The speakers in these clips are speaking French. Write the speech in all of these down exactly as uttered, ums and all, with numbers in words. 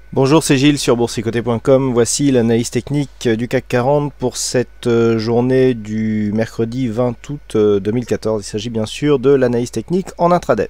Bonjour, c'est Gilles sur boursicoté point com. Voici l'analyse technique du C A C quarante pour cette journée du mercredi vingt août deux mille quatorze. Il s'agit bien sûr de l'analyse technique en intraday.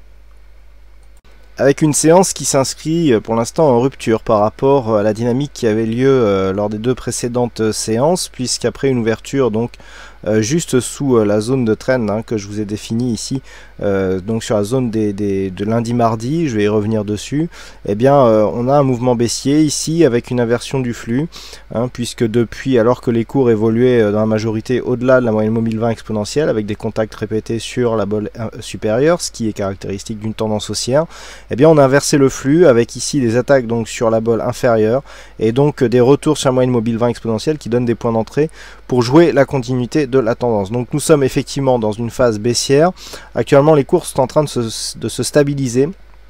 Avec une séance qui s'inscrit pour l'instant en rupture par rapport à la dynamique qui avait lieu lors des deux précédentes séances, puisqu'après une ouverture donc euh, juste sous euh, la zone de trend hein, que je vous ai définie ici, euh, donc sur la zone des, des, de lundi-mardi, je vais y revenir dessus, eh bien euh, on a un mouvement baissier ici avec une inversion du flux, hein, puisque depuis, alors que les cours évoluaient dans la majorité au-delà de la moyenne mobile vingt exponentielle, avec des contacts répétés sur la bolle supérieure, ce qui est caractéristique d'une tendance haussière, eh bien on a inversé le flux avec ici des attaques donc sur la bolle inférieure et donc des retours sur la moyenne mobile vingt exponentielle qui donnent des points d'entrée pour jouer la continuité de la tendance. Donc nous sommes effectivement dans une phase baissière. Actuellement les cours sont en train de se, de se stabiliser.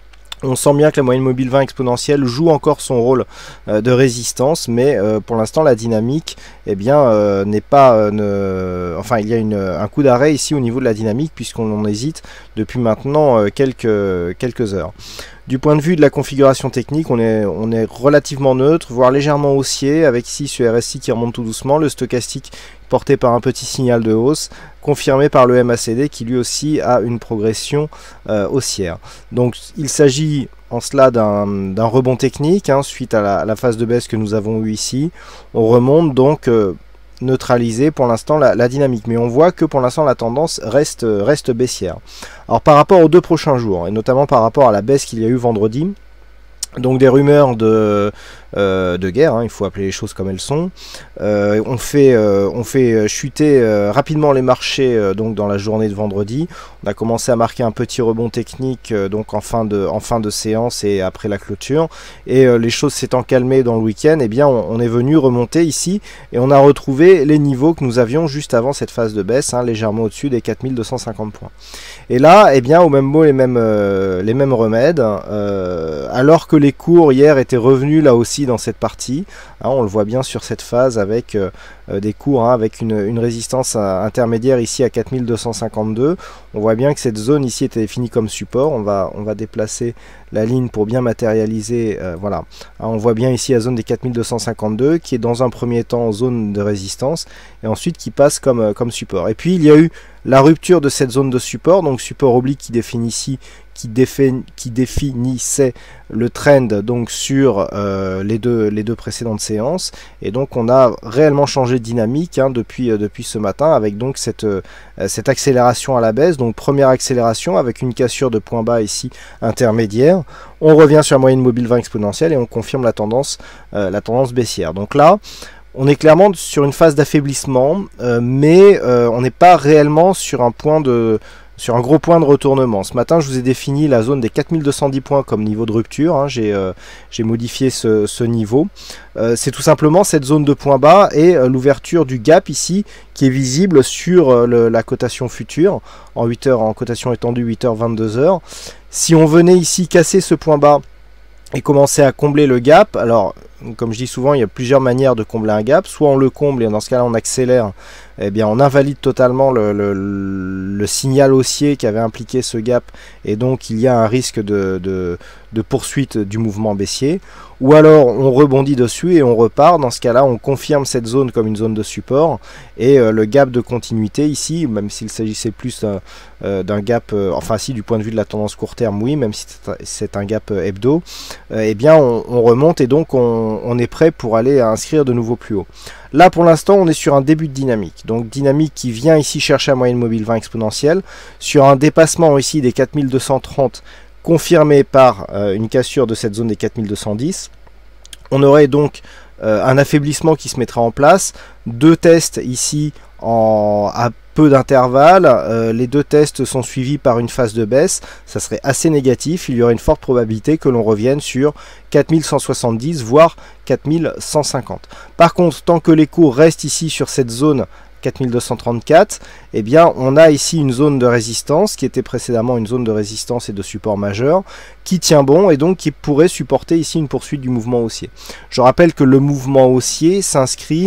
On sent bien que la moyenne mobile vingt exponentielle joue encore son rôle euh, de résistance, mais euh, pour l'instant la dynamique eh bien euh, n'est pas euh, ne... enfin il y a une, un coup d'arrêt ici au niveau de la dynamique puisqu'on en hésite depuis maintenant euh, quelques, quelques heures. Du point de vue de la configuration technique, on est, on est relativement neutre, voire légèrement haussier, avec ici ce R S I qui remonte tout doucement, le stochastique porté par un petit signal de hausse, confirmé par le M A C D qui lui aussi a une progression euh, haussière. Donc il s'agit en cela d'un rebond technique, hein, suite à la, à la phase de baisse que nous avons eue ici. On remonte donc euh, neutraliser pour l'instant la, la dynamique, mais on voit que pour l'instant la tendance reste, reste baissière. Alors par rapport aux deux prochains jours, et notamment par rapport à la baisse qu'il y a eu vendredi, donc des rumeurs de, euh, de guerre, hein, il faut appeler les choses comme elles sont. Euh, on, fait, euh, on fait chuter euh, rapidement les marchés euh, donc dans la journée de vendredi. On a commencé à marquer un petit rebond technique euh, donc en fin, de, en fin de séance et après la clôture. Et euh, les choses s'étant calmées dans le week-end, eh bien on, on est venu remonter ici et on a retrouvé les niveaux que nous avions juste avant cette phase de baisse, hein, légèrement au-dessus des quatre mille deux cent cinquante points. Et là, eh bien au même mot, les mêmes, euh, les mêmes remèdes, euh, alors que les cours hier étaient revenus là aussi dans cette partie, hein, on le voit bien sur cette phase avec euh, des cours hein, avec une, une résistance intermédiaire ici à quatre mille deux cent cinquante-deux. On voit bien que cette zone ici était définie comme support. On va, on va déplacer la ligne pour bien matérialiser, euh, voilà, hein, on voit bien ici la zone des quatre mille deux cent cinquante-deux qui est dans un premier temps zone de résistance et ensuite qui passe comme, euh, comme support. Et puis il y a eu la rupture de cette zone de support, donc support oblique qui définit ici Qui, défin, qui définissait le trend donc sur euh, les, deux, les deux précédentes séances, et donc on a réellement changé de dynamique hein, depuis, euh, depuis ce matin avec donc cette, euh, cette accélération à la baisse. Donc première accélération avec une cassure de point bas ici intermédiaire, on revient sur la moyenne mobile vingt exponentielle et on confirme la tendance, euh, la tendance baissière. Donc là on est clairement sur une phase d'affaiblissement, euh, mais euh, on n'est pas réellement sur un point de sur un gros point de retournement. Ce matin, je vous ai défini la zone des quatre mille deux cent dix points comme niveau de rupture. Hein. J'ai euh, modifié ce, ce niveau. Euh, C'est tout simplement cette zone de point bas et euh, l'ouverture du gap ici qui est visible sur euh, le, la cotation future en huit heures, en cotation étendue huit heures vingt-deux heures. Si on venait ici casser ce point bas et commencer à combler le gap, alors comme je dis souvent, il y a plusieurs manières de combler un gap. Soit on le comble et dans ce cas-là on accélère, eh bien on invalide totalement le, le, le signal haussier qui avait impliqué ce gap et donc il y a un risque de, de, de poursuite du mouvement baissier. Ou alors on rebondit dessus et on repart. Dans ce cas-là, on confirme cette zone comme une zone de support et euh, le gap de continuité ici, même s'il s'agissait plus d'un euh, gap, euh, enfin si du point de vue de la tendance court terme, oui, même si c'est un gap euh, hebdo, euh, eh bien on, on remonte et donc on, on est prêt pour aller à inscrire de nouveau plus haut. Là pour l'instant on est sur un début de dynamique, donc dynamique qui vient ici chercher la moyenne mobile vingt exponentielle, sur un dépassement ici des quatre mille deux cent trente confirmé par euh, une cassure de cette zone des quatre mille deux cent dix. On aurait donc euh, un affaiblissement qui se mettra en place, deux tests ici en, à peu d'intervalle, euh, les deux tests sont suivis par une phase de baisse, ça serait assez négatif, il y aurait une forte probabilité que l'on revienne sur quatre mille cent soixante-dix voire quatre mille cent cinquante. Par contre, tant que les cours restent ici sur cette zone quatre mille deux cent trente-quatre, eh bien on a ici une zone de résistance qui était précédemment une zone de résistance et de support majeur qui tient bon et donc qui pourrait supporter ici une poursuite du mouvement haussier. Je rappelle que le mouvement haussier s'inscrit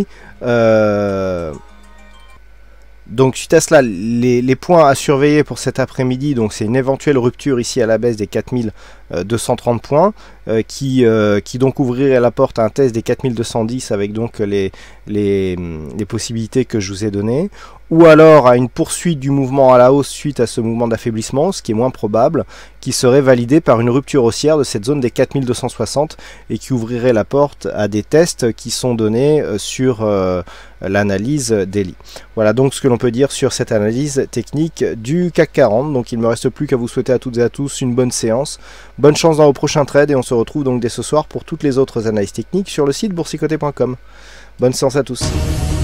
euh, donc suite à cela, les, les points à surveiller pour cet après-midi, donc c'est une éventuelle rupture ici à la baisse des quatre mille euh, deux cent trente points, euh, qui, euh, qui donc ouvrirait la porte à un test des quatre mille deux cent dix avec donc les, les, les possibilités que je vous ai données, ou alors à une poursuite du mouvement à la hausse suite à ce mouvement d'affaiblissement, ce qui est moins probable, qui serait validé par une rupture haussière de cette zone des quatre mille deux cent soixante et qui ouvrirait la porte à des tests qui sont donnés sur euh, l'analyse daily. Voilà donc ce que l'on peut dire sur cette analyse technique du C A C quarante. Donc il ne me reste plus qu'à vous souhaiter à toutes et à tous une bonne séance, bonne chance dans vos prochains trades et on se retrouve donc dès ce soir pour toutes les autres analyses techniques sur le site boursicoté point com. Bonne séance à tous.